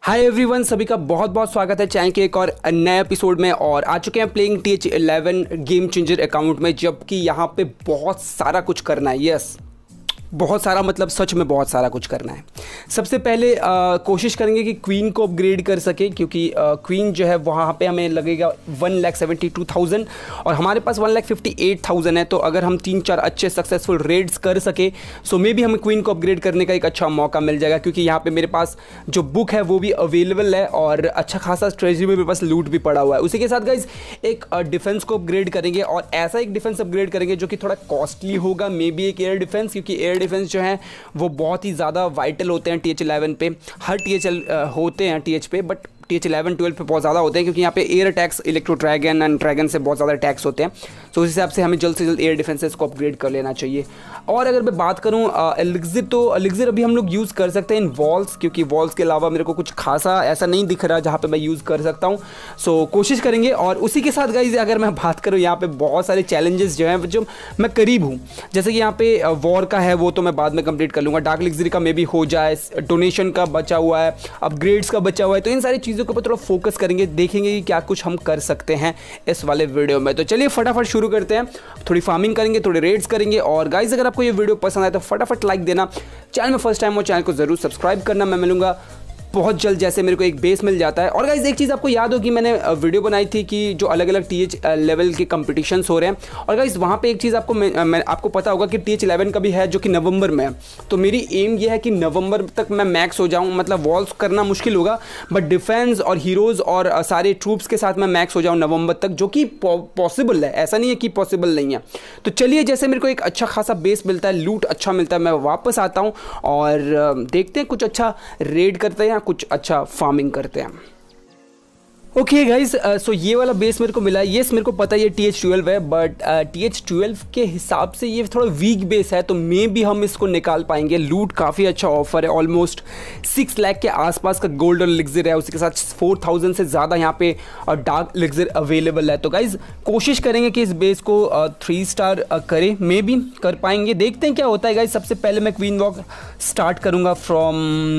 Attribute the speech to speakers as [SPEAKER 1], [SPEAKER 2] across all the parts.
[SPEAKER 1] Hi everyone, सभी का बहुत बहुत स्वागत है चैनल के एक और नए एपिसोड में। और आ चुके हैं playing TH11 game changer account में, जबकि यहाँ पे बहुत सारा कुछ करना है। यस, बहुत सारा मतलब सच में बहुत सारा कुछ करना है। सबसे पहले कोशिश करेंगे कि क्वीन को अपग्रेड कर सके, क्योंकि क्वीन जो है वहाँ पे हमें लगेगा 1,72,000 और हमारे पास 1,58,000 है। तो अगर हम 3-4 अच्छे सक्सेसफुल रेड्स कर सके सो मे भी हमें क्वीन को अपग्रेड करने का एक अच्छा मौका मिल जाएगा, क्योंकि यहाँ पे मेरे पास जो बुक है वो भी अवेलेबल है और अच्छा खासा ट्रेजरी में मेरे पास लूट भी पड़ा हुआ है। उसी के साथ गाइज एक डिफेंस को अपग्रेड करेंगे और ऐसा एक डिफेंस अपग्रेड करेंगे जो कि थोड़ा कॉस्टली होगा, मे बी एक एयर डिफेंस, क्योंकि एयर डिफेंस जो है वो बहुत ही ज़्यादा वाइटल होते हैं TH11 पे। हर TH होते हैं TH पे, बट TH11 12 पे बहुत ज़्यादा होते हैं, क्योंकि यहाँ पे air attacks electro dragon and dragon से बहुत ज़्यादा अटैक्स होते हैं। तो उस हिसाब से हमें जल्द से जल्द एयर डिफेंसेस को अपग्रेड कर लेना चाहिए। और अगर मैं बात करूँ एलिक्सिर, तो एलिक्सिर अभी हम लोग यूज़ कर सकते हैं इन वॉल्स, क्योंकि वॉल्स के अलावा मेरे को कुछ खासा ऐसा नहीं दिख रहा जहाँ पे मैं यूज़ कर सकता हूँ। सो कोशिश करेंगे। और उसी के साथ गाइज अगर मैं बात करूँ, यहाँ पे बहुत सारे चैलेंजेस जो हैं जो मैं करीब हूँ, जैसे कि यहाँ पे वॉर का है वो तो मैं बाद में कंप्लीट कर लूँगा, डार्क एलिक्सिर का मे भी हो जाए, डोनेशन का बचा हुआ है, अपग्रेड्स का बचा हुआ है। तो इन सारी चीज़ों के ऊपर थोड़ा फोकस करेंगे, देखेंगे कि क्या कुछ हम कर सकते हैं इस वाले वीडियो में। तो चलिए फटाफट शुरू करते हैं। थोड़ी फार्मिंग करेंगे, थोड़े रेड्स करेंगे। और गाइज अगर आपको ये वीडियो पसंद आए तो फटाफट लाइक देना, चैनल में फर्स्ट टाइम हो चैनल को जरूर सब्सक्राइब करना। मैं मिलूंगा बहुत जल्द जैसे मेरे को एक बेस मिल जाता है। और गाइज एक चीज़ आपको याद होगी, मैंने वीडियो बनाई थी कि जो अलग अलग TH लेवल के कंपटीशंस हो रहे हैं। और गाइज वहाँ पे एक चीज़ आपको पता होगा कि TH11 का भी है जो कि नवंबर में है। तो मेरी एम ये है कि नवंबर तक मैं मैक्स हो जाऊँ, मतलब वॉल्स करना मुश्किल होगा बट डिफेंस और हीरोज़ और सारे ट्रूप्स के साथ मैं मैक्स हो जाऊँ नवंबर तक, जो कि पॉसिबल है, ऐसा नहीं है कि पॉसिबल नहीं है। तो चलिए, जैसे मेरे को एक अच्छा खासा बेस मिलता है, लूट अच्छा मिलता है, मैं वापस आता हूँ और देखते हैं कुछ अच्छा रेड करते हैं, कुछ अच्छा फार्मिंग करते हैं। ओके गाइज, सो ये वाला बेस मेरे को मिला है। येस, मेरे को पता है ये TH12 है, बट TH12 के हिसाब से ये थोड़ा वीक बेस है, तो मे भी हम इसको निकाल पाएंगे। लूट काफ़ी अच्छा ऑफर है, ऑलमोस्ट 6 लाख के आसपास का गोल्ड और एलिक्सिर है, उसके साथ 4,000 से ज़्यादा यहाँ पे डार्क एलिक्सिर अवेलेबल है। तो गाइज कोशिश करेंगे कि इस बेस को 3 स्टार करें, मे भी कर पाएंगे, देखते हैं क्या होता है गाइज। सबसे पहले मैं क्वीन वॉक स्टार्ट करूँगा फ्रॉम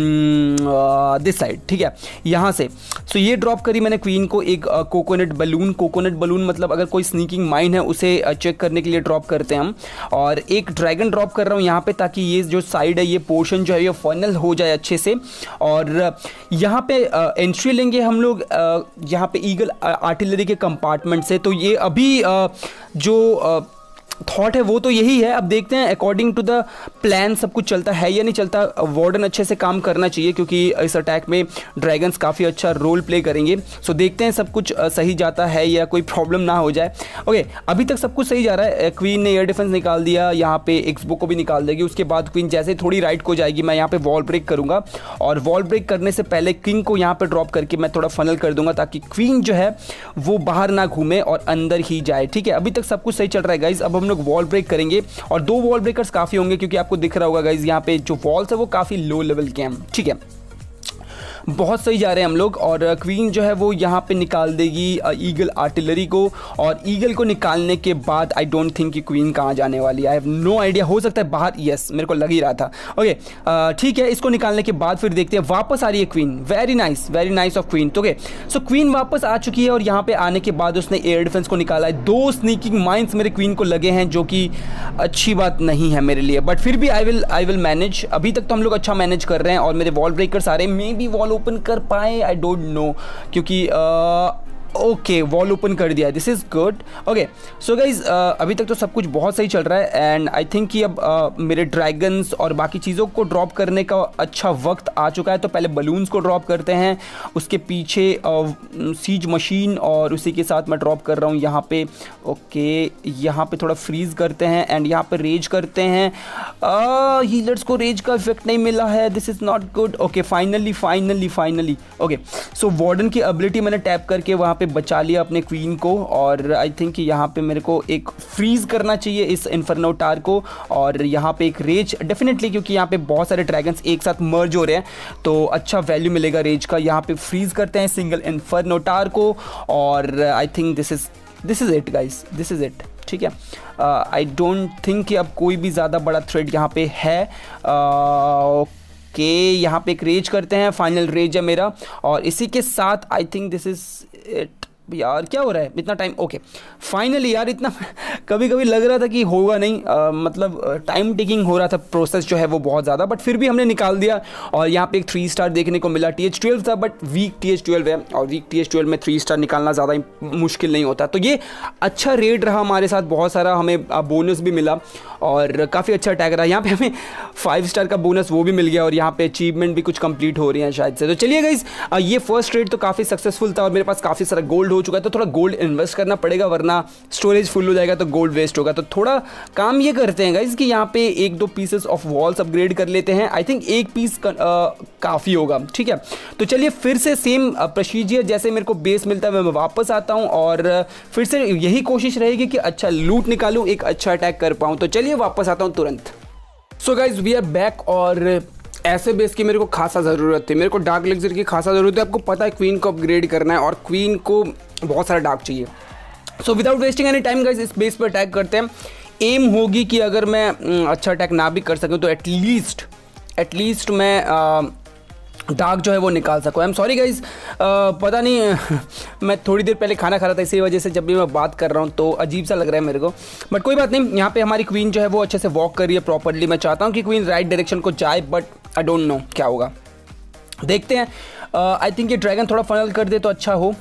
[SPEAKER 1] दिस साइड, ठीक है, यहाँ से। सो ये ड्रॉप करी मैंने क्वीन को एक कोकोनट बलून मतलब अगर कोई स्नीकिंग माइन है उसे चेक करने के लिए ड्रॉप करते हैं हम। और एक ड्रैगन ड्रॉप कर रहा हूँ यहाँ पे, ताकि ये जो साइड है, ये पोर्शन जो है ये फाइनल हो जाए अच्छे से। और यहाँ पे एंट्री लेंगे हम लोग यहाँ पे ईगल आर्टिलरी के कंपार्टमेंट से। तो ये अभी जो थॉट है वो तो यही है। अब देखते हैं अकॉर्डिंग टू द प्लान सब कुछ चलता है या नहीं चलता। वार्डन अच्छे से काम करना चाहिए, क्योंकि इस अटैक में ड्रैगन्स काफ़ी अच्छा रोल प्ले करेंगे। सो देखते हैं सब कुछ सही जाता है या कोई प्रॉब्लम ना हो जाए। ओके, अभी तक सब कुछ सही जा रहा है। क्वीन ने एयर डिफेंस निकाल दिया, यहाँ पे एक्सबो को भी निकाल देगी। उसके बाद क्वीन जैसे थोड़ी राइट को जाएगी, मैं यहाँ पे वॉल ब्रेक करूँगा। और वॉल ब्रेक करने से पहले किंग को यहाँ पर ड्रॉप करके मैं थोड़ा फनल कर दूंगा, ताकि क्वीन जो है वो बाहर ना घूमे और अंदर ही जाए। ठीक है, अभी तक सब कुछ सही चल रहा है गाइज। अब हम लोग वॉल ब्रेक करेंगे और 2 वॉल ब्रेकर्स काफी होंगे, क्योंकि आपको दिख रहा होगा गाइज यहाँ पे जो वॉल्स है वो काफी लो लेवल के हैं। ठीक है, बहुत सही जा रहे हैं हम लोग। और क्वीन जो है वो यहाँ पे निकाल देगी ईगल आर्टिलरी को। और ईगल को निकालने के बाद आई डोंट थिंक कि क्वीन कहाँ जाने वाली है, आई हैव नो आइडिया। हो सकता है बाहर, यस मेरे को लग ही रहा था। ओके ठीक है, इसको निकालने के बाद फिर देखते हैं। वापस आ रही है queen, very nice of queen. तो ओके, सो क्वीन वापस आ चुकी है और यहाँ पे आने के बाद उसने एयर डिफेंस को निकाला है। 2 स्नीकिंग माइंस मेरे क्वीन को लगे हैं, जो कि अच्छी बात नहीं है मेरे लिए, बट फिर भी आई विल मैनेज। अभी तक तो हम लोग अच्छा मैनेज कर रहे हैं। और मेरे वॉल ब्रेकर्स आ रहे हैं, मे बी वॉल ओपन कर पाए, आई डोंट नो, क्योंकि ओके वॉल ओपन कर दिया है, this is good. Okay so guys अभी तक तो सब कुछ बहुत सही चल रहा है। एंड आई थिंक कि अब मेरे ड्रैगन्स और बाकी चीज़ों को ड्रॉप करने का अच्छा वक्त आ चुका है। तो पहले बलून्स को ड्रॉप करते हैं, उसके पीछे सीज मशीन, और उसी के साथ मैं ड्रॉप कर रहा हूँ यहाँ पे। ओके, यहाँ पे थोड़ा फ्रीज करते हैं एंड यहाँ पे रेज करते हैं। हीलर्स को रेज का इफेक्ट नहीं मिला है, this is not good. Okay finally okay, so warden की एबिलिटी मैंने टैप करके वहाँ पे बचा लिया अपने क्वीन को। और आई थिंक कि यहाँ पे मेरे को एक फ्रीज करना चाहिए इस इन्फर्नो टार को। और यहाँ पे एक रेज डेफिनेटली, क्योंकि यहाँ पे बहुत सारे ड्रैगन्स एक साथ मर्ज हो रहे हैं, तो अच्छा वैल्यू मिलेगा रेज का। यहाँ पे फ्रीज करते हैं सिंगल इन्फर्नो टार को। और I think this is it guys, this is it. ठीक है, आई डोंट थिंक कि अब कोई भी ज़्यादा बड़ा थ्रेड यहाँ पे है। ओके यहाँ पे एक रेज करते हैं, फाइनल रेज है मेरा, और इसी के साथ I think this is it. यार क्या हो रहा है इतना टाइम? ओके फाइनली यार, इतना कभी कभी लग रहा था कि होगा नहीं, मतलब टाइम टेकिंग हो रहा था प्रोसेस जो है वो बहुत ज़्यादा, बट फिर भी हमने निकाल दिया। और यहाँ पे एक 3 स्टार देखने को मिला। TH12 था बट वीक TH12 है, और वीक TH12 में 3 स्टार निकालना ज़्यादा मुश्किल नहीं होता। तो ये अच्छा रेड रहा हमारे साथ, बहुत सारा हमें बोनस भी मिला और काफ़ी अच्छा अटैक रहा। यहाँ पे हमें 5 स्टार का बोनस वो भी मिल गया, और यहाँ पे अचीवमेंट भी कुछ कंप्लीट हो रही हैं शायद से। तो चलिए गाइस, ये फर्स्ट रेड तो काफ़ी सक्सेसफुल था, और मेरे पास काफ़ी सारा गोल्ड हो चुका है। तो थोड़ा गोल्ड इन्वेस्ट करना पड़ेगा, वरना स्टोरेज फुल हो जाएगा तो गोल्ड वेस्ट होगा। तो थोड़ा काम ये करते हैं गाइस कि यहाँ पे 1-2 पीसेस ऑफ वॉल्स अपग्रेड कर लेते हैं। आई थिंक 1 पीस काफ़ी होगा, ठीक है। तो चलिए फिर से सेम प्रोसीजर, जैसे मेरे को बेस मिलता है मैं वापस आता हूँ, और फिर से यही कोशिश रहेगी कि अच्छा लूट निकालूँ, एक अच्छा अटैक कर पाऊँ। तो चलिए वापस आता हूँ तुरंत। So guys we are back, और ऐसे बेस की मेरे को खासा ज़रूरत थी, मेरे को डार्क एलिक्सिर की खासा ज़रूरत है। आपको पता है क्वीन को अपग्रेड करना है, और क्वीन को बहुत सारा डार्क चाहिए। So without wasting any time guys इस बेस पर अटैक करते हैं। एम होगी कि अगर मैं अच्छा अटैक ना भी कर सकूँ तो एटलीस्ट मैं डार्क जो है वो निकाल सकूँ। आई एम सॉरी गाइज, पता नहीं मैं थोड़ी देर पहले खाना खा रहा था, इसी वजह से जब भी मैं बात कर रहा हूँ तो अजीब सा लग रहा है मेरे को, बट कोई बात नहीं। यहाँ पे हमारी क्वीन जो है वो अच्छे से वॉक कर रही है प्रॉपरली। मैं चाहता हूँ कि क्वीन राइट डायरेक्शन को जाए, बट आई डोंट नो क्या होगा, देखते हैं। आई थिंक ये ड्रैगन थोड़ा फनल कर दे तो अच्छा हो।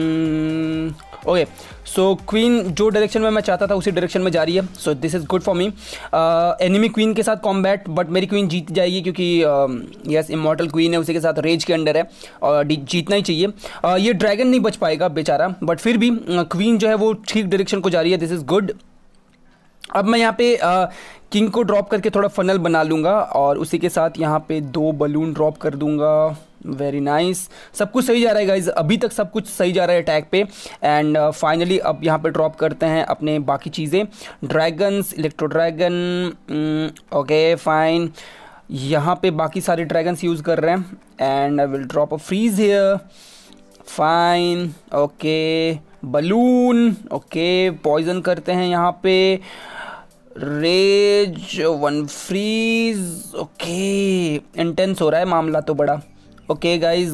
[SPEAKER 1] ओके सो क्वीन जो डायरेक्शन में मैं चाहता था उसी डायरेक्शन में जा रही है, so this is good for me. Enemy queen के साथ कॉम्बैट, बट मेरी क्वीन जीत जाएगी क्योंकि यस इमॉर्टल क्वीन है, उसी के साथ रेज के अंडर है और जीतना ही चाहिए। ये ड्रैगन नहीं बच पाएगा बेचारा, बट फिर भी क्वीन जो है वो ठीक डायरेक्शन को जा रही है, दिस इज़ गुड। अब मैं यहाँ पे किंग को ड्रॉप करके थोड़ा फनल बना लूँगा, और उसी के साथ यहाँ पे 2 बलून ड्रॉप कर दूँगा। वेरी नाइस, सब कुछ सही जा रहा है गाइज, अभी तक सब कुछ सही जा रहा है अटैक पे। एंड फाइनली अब यहाँ पे ड्रॉप करते हैं अपने बाकी चीज़ें, dragons, electro dragon. Okay fine, यहाँ पे बाकी सारे ड्रैगन्स यूज़ कर रहे हैं, and I will drop a freeze here. Fine, okay balloon, okay poison करते हैं यहाँ पे, रेज 1 फ्रीज। ओके इंटेंस हो रहा है मामला तो बड़ा। Okay guys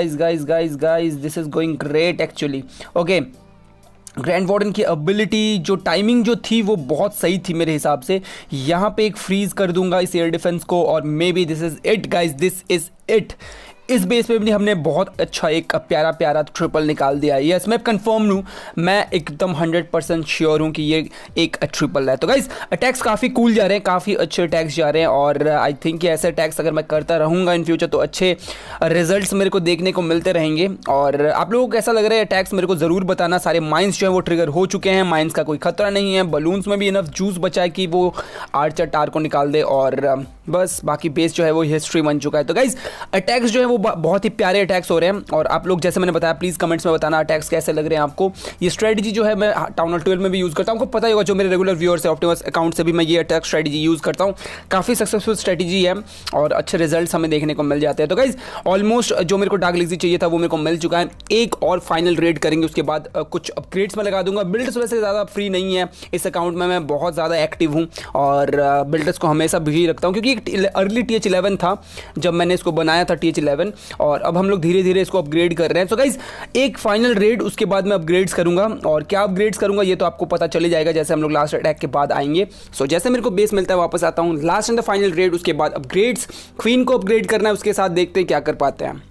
[SPEAKER 1] this is going great actually. Okay grand warden की एबिलिटी जो टाइमिंग जो थी वो बहुत सही थी मेरे हिसाब से। यहाँ पे एक फ्रीज कर दूंगा इस एयर डिफेंस को, और maybe this is it guys, this is it. इस बेस पे भी हमने बहुत अच्छा एक प्यारा ट्रिपल निकाल दिया है। यस मैं कंफर्म हूँ, मैं एकदम 100% श्योर हूँ कि ये एक ट्रिपल है। तो गाइज अटैक्स काफ़ी कूल जा रहे हैं, काफ़ी अच्छे अटैक्स जा रहे हैं, और आई थिंक ऐसे अटैक्स अगर मैं करता रहूँगा इन फ्यूचर तो अच्छे रिजल्ट्स मेरे को देखने को मिलते रहेंगे। और आप लोगों को कैसा लग रहा है अटैक्स मेरे को ज़रूर बताना। सारे माइंस जो है वो ट्रिगर हो चुके हैं, माइंस का कोई खतरा नहीं है, बलून्स में भी इनफ जूस बचा है कि वो आर्चर टार को निकाल दे, और बस बाकी बेस जो है वो हिस्ट्री बन चुका है। तो गाइज अटैक्स जो है वो बहुत ही प्यारे अटैक्स हो रहे हैं, और आप लोग जैसे मैंने बताया प्लीज़ कमेंट्स में बताना अटैक्स कैसे लग रहे हैं आपको। ये स्ट्रेटजी जो है मैं टाउन हॉल 12 में भी यूज़ करता हूँ, आपको पता ही होगा जो मेरे रेगुलर व्यूअर्स है ऑप्टिमस अकाउंट से भी मैं ये अटैक स्ट्रेटजी यूज़ करता हूँ। काफ़ी सक्सेसफुल स्ट्रेटजी है और अच्छे रिजल्ट्स हमें देखने को मिल जाते हैं। तो गाइज ऑलमोस्ट जो मेरे को डार्क एलिक्सिर चाहिए था वो मेरे को मिल चुका है। एक और फाइनल रेड करेंगे, उसके बाद कुछ अपग्रेड्स में लगा दूंगा। बिल्डर्स वैसे ज़्यादा फ्री नहीं है इस अकाउंट में, मैं बहुत ज़्यादा एक्टिव हूँ और बिल्डर्स को हमेशा बिजी रखता हूँ, क्योंकि एक अर्ली TH11 था जब मैंने इसको बनाया था TH11, और अब हम लोग धीरे धीरे इसको अपग्रेड कर रहे हैं। सो गाइज एक फाइनल रेड, उसके बाद मैं अपग्रेड्स करूंगा, और क्या अपग्रेड्स करूंगा ये तो आपको पता चल जाएगा जैसे हम लोग लास्ट अटैक के बाद आएंगे। सो जैसे मेरे को बेस मिलता है वापस आता हूँ, last and the final raid, उसके बाद अपग्रेड्स, क्वीन को अपग्रेड करना है, उसके साथ देखते हैं क्या कर पाते हैं।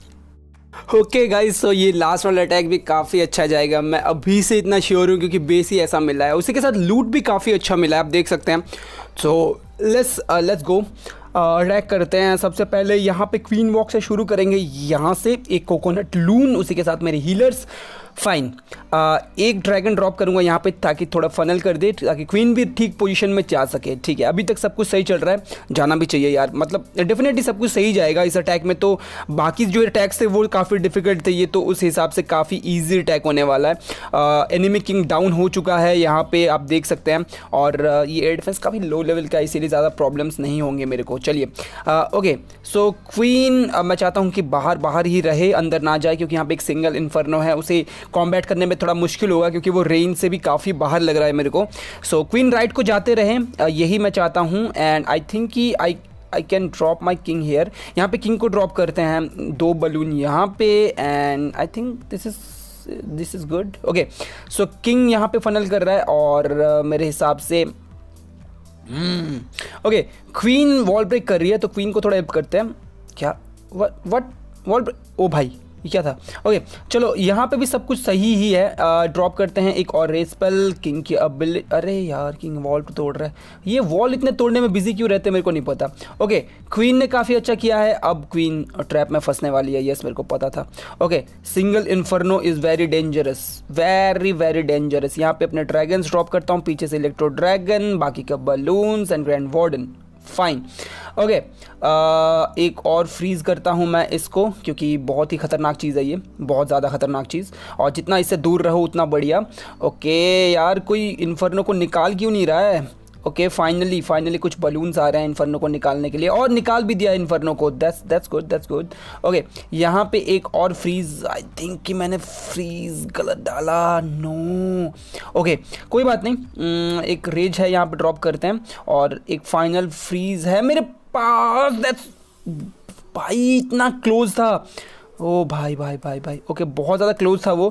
[SPEAKER 1] ओके गाइज, सो ये लास्ट वाला अटैक भी काफ़ी अच्छा जाएगा, मैं अभी से इतना श्योर हूँ क्योंकि बेस ही ऐसा मिला है, उसी के साथ लूट भी काफ़ी अच्छा मिला है, आप देख सकते हैं। सो लेट्स गो अटैक करते हैं। सबसे पहले यहाँ पे क्वीन वॉक से शुरू करेंगे, यहाँ से एक कोकोनट लून, उसी के साथ मेरे हीलर्स। फाइन, एक ड्रैगन ड्रॉप करूँगा यहाँ पे ताकि थोड़ा फनल कर दे, ताकि क्वीन भी ठीक पोजीशन में जा सके। ठीक है, अभी तक सब कुछ सही चल रहा है, जाना भी चाहिए यार, मतलब डेफिनेटली सब कुछ सही जाएगा इस अटैक में। तो बाकी जो अटैक्स थे वो काफ़ी डिफिकल्ट थे, ये तो उस हिसाब से काफ़ी ईजी अटैक होने वाला है। एनिमी किंग डाउन हो चुका है यहाँ पे आप देख सकते हैं, और ये एयर डिफेंस काफ़ी लो लेवल का, इसीलिए ज़्यादा प्रॉब्लम्स नहीं होंगे मेरे को। चलिए ओके, सो क्वीन मैं चाहता हूँ कि बाहर ही रहे, अंदर ना जाए, क्योंकि यहाँ पे एक सिंगल इन्फर्नो है, उसे कॉम्बैट करने में थोड़ा मुश्किल होगा क्योंकि वो रेंज से भी काफ़ी बाहर लग रहा है मेरे को। सो क्वीन राइट को जाते रहें, यही मैं चाहता हूँ, एंड आई थिंक कि I can drop my king here. यहाँ पे किंग को ड्रॉप करते हैं, 2 बलून यहाँ पे, and I think this is good. Okay, so king यहाँ पे फनल कर रहा है और मेरे हिसाब से ओके क्वीन वॉल ब्रेक कर रही है, तो क्वीन को थोड़ा हेल्प करते हैं। क्या व्हाट वॉल ब्रेक, ओ भाई ये क्या था। ओके चलो यहाँ पे भी सब कुछ सही ही है। ड्रॉप करते हैं एक और रेस स्पेल, किंग की अबिलिटी। अरे यार किंग वॉल तो तोड़ रहा है, ये वॉल इतने तोड़ने में बिजी क्यों रहते हैं मेरे को नहीं पता। ओके क्वीन ने काफ़ी अच्छा किया है, अब क्वीन ट्रैप में फंसने वाली है, यस मेरे को पता था। Okay single inferno is very dangerous, very very dangerous. यहाँ पे अपने ड्रैगन्स ड्रॉप करता हूँ, पीछे से इलेक्ट्रो ड्रैगन, बाकी का balloons and grand warden, fine. Okay एक और फ्रीज़ करता हूँ मैं इसको, क्योंकि बहुत ही ख़तरनाक चीज़ है ये, बहुत ज़्यादा ख़तरनाक चीज़, और जितना इससे दूर रहो उतना बढ़िया। ओके यार कोई इन्फर्नो को निकाल क्यों नहीं रहा है। ओके फाइनली कुछ बलून्स आ रहे हैं इन्फर्नो को निकालने के लिए, और निकाल भी दिया इन्फर्नो को, दैट्स गुड। ओके यहाँ पे एक और फ्रीज़, आई थिंक कि मैंने फ्रीज़ गलत डाला, नो। ओके कोई बात नहीं, एक रेज है यहाँ पे ड्रॉप करते हैं, और एक फाइनल फ्रीज़ है मेरे पास। दैट्स भाई इतना क्लोज था, ओ भाई। ओके बहुत ज़्यादा क्लोज था वो,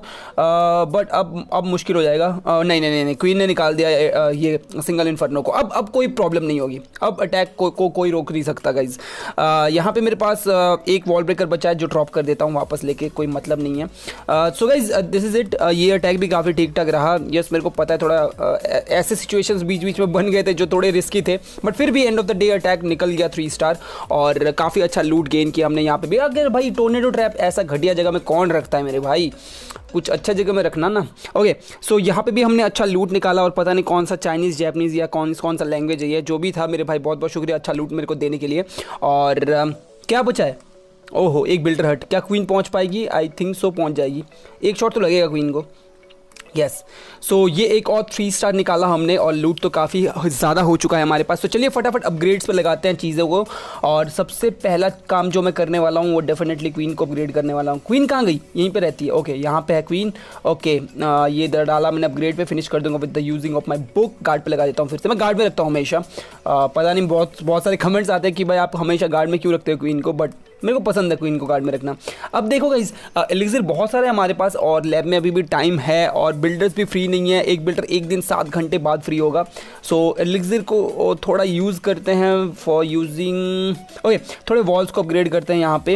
[SPEAKER 1] बट अब मुश्किल हो जाएगा। नहीं, क्वीन ने निकाल दिया ये सिंगल इन्फर्नो को। अब कोई प्रॉब्लम नहीं होगी, अब अटैक को कोई रोक नहीं सकता गाइज। यहाँ पे मेरे पास एक वॉल ब्रेकर बचा है जो ड्रॉप कर देता हूँ वापस लेके, कोई मतलब नहीं है। So guys this is it. ये अटैक भी काफ़ी ठीक ठाक रहा, यस मेरे को पता है थोड़ा ऐसे सिचुएशंस बीच में बन गए थे जो थोड़े रिस्की थे, बट फिर भी end of the day attack निकल गया 3 स्टार, और काफ़ी अच्छा लूट गेन किया हमने यहाँ पे भी। अगर भाई टोर्नेडो ट्रैप ऐसा घटिया जगह में कौन रखता है मेरे भाई, कुछ अच्छा जगह में रखना ना। ओके सो यहाँ पे भी हमने अच्छा लूट निकाला, और पता नहीं कौन सा चाइनीज़ जैपनीज़ या कौन सा लैंग्वेज है ये, जो भी था मेरे भाई बहुत बहुत शुक्रिया अच्छा लूट मेरे को देने के लिए। और क्या बचा है, ओहो एक बिल्डर हट, क्या क्वीन पहुँच पाएगी, आई थिंक सो पहुँच जाएगी, एक शॉट तो लगेगा क्वीन को, यस। सो ये एक और 3 स्टार निकाला हमने, और लूट तो काफ़ी ज़्यादा हो चुका है हमारे पास। तो चलिए फटाफट अपग्रेड्स पे लगाते हैं चीज़ों को, और सबसे पहला काम जो मैं करने वाला हूँ वो डेफिनेटली क्वीन को अपग्रेड करने वाला हूँ। क्वीन कहाँ गई, यहीं पे रहती है, ओके यहाँ पे है क्वीन। ओके ये डाला मैंने अपग्रेड पे, फिनिश कर दूंगा with the using of my book. Guard पे लगा देता हूँ, फिर से मैं गार्ड में रखता हूँ हमेशा। पता नहीं बहुत सारे कमेंट्स आते हैं कि भाई आप हमेशा गार्ड में क्यों रखते हो क्वीन को, बट मेरे को पसंद है क्वीन को गार्ड में रखना। अब देखो गाइस एलिक्सिर बहुत सारे हमारे पास, और लैब में अभी भी टाइम है, और बिल्डर्स भी फ्री नहीं है, एक बिल्डर एक दिन 7 घंटे बाद फ्री होगा। सो एलिक्सिर को थोड़ा यूज़ करते हैं फॉर यूजिंग, ओके थोड़े वॉल्स को अपग्रेड करते हैं यहाँ पे।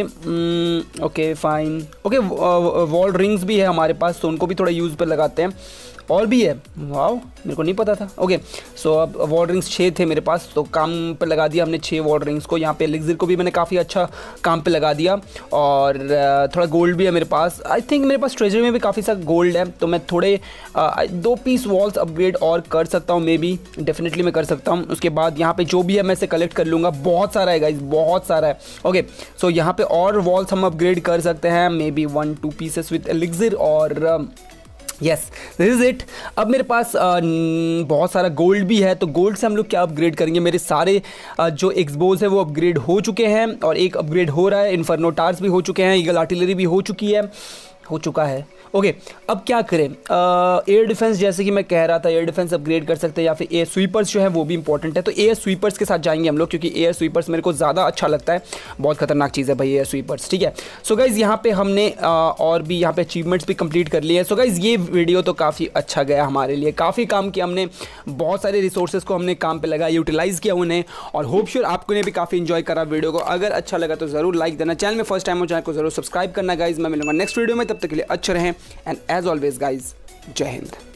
[SPEAKER 1] Okay fine, okay wall rings भी है हमारे पास, तो उनको भी थोड़ा यूज़ पर लगाते हैं, और भी है, वाओ मेरे को नहीं पता था। ओके सो अब वॉल रिंग्स 6 थे मेरे पास, तो काम पे लगा दिया हमने 6 वॉल रिंग्स को। यहाँ पे एलिक्सिर को भी मैंने काफ़ी अच्छा काम पे लगा दिया, और थोड़ा गोल्ड भी है मेरे पास। आई थिंक मेरे पास ट्रेजरी में भी काफ़ी सारा गोल्ड है, तो मैं थोड़े 2 पीस वॉल्स अपग्रेड और कर सकता हूँ, मे बी डेफिनेटली मैं कर सकता हूँ। उसके बाद यहाँ पे जो भी है मैं इसे कलेक्ट कर लूँगा, बहुत सारा है गाइज, बहुत सारा है। ओके सो यहाँ पे और वॉल्स हम अपग्रेड कर सकते हैं, maybe 1-2 pieces with elixir, और यस दिस इज़ इट। अब मेरे पास बहुत सारा गोल्ड भी है, तो गोल्ड से हम लोग क्या अपग्रेड करेंगे। मेरे सारे जो एक्सबोज है वो अपग्रेड हो चुके हैं, और एक अपग्रेड हो रहा है, इन्फर्नो टार्स भी हो चुके हैं, ईगल आर्टिलरी भी हो चुका है। ओके अब क्या करें, एयर डिफेंस जैसे कि मैं कह रहा था, एयर डिफेंस अपग्रेड कर सकते हैं, या फिर एयर स्वीपर्स जो है वो भी इंपॉर्टेंट है, तो एयर स्वीपर्स के साथ जाएंगे हम लोग, क्योंकि एयर स्वीपर्स मेरे को ज़्यादा अच्छा लगता है, बहुत खतरनाक चीज़ है भाई एयर स्वीपर्स, ठीक है। सो गाइज़ यहाँ पे हमने और भी यहाँ पे अचीवमेंट्स भी कंप्लीट कर लिए हैं। सो गाइज़ ये वीडियो तो काफ़ी अच्छा गया हमारे लिए, काफ़ी काम किया हमने, बहुत सारे रिसोर्सेज को हमने काम पे लगाया, यूटिलाइज़ किया उन्हें, और होप श्योर आपको ने भी काफ़ी इन्जॉय करा वीडियो को। अगर अच्छा लगा तो ज़रूर लाइक देना, चैनल में फर्स्ट टाइम हो चैनल को ज़रूर सब्सक्राइब करना गाइज़। मैं मिलूंगा नेक्स्ट वीडियो में, तब तक के लिए अच्छे रहें, एंड एज ऑलवेज गाइज जय हिंद।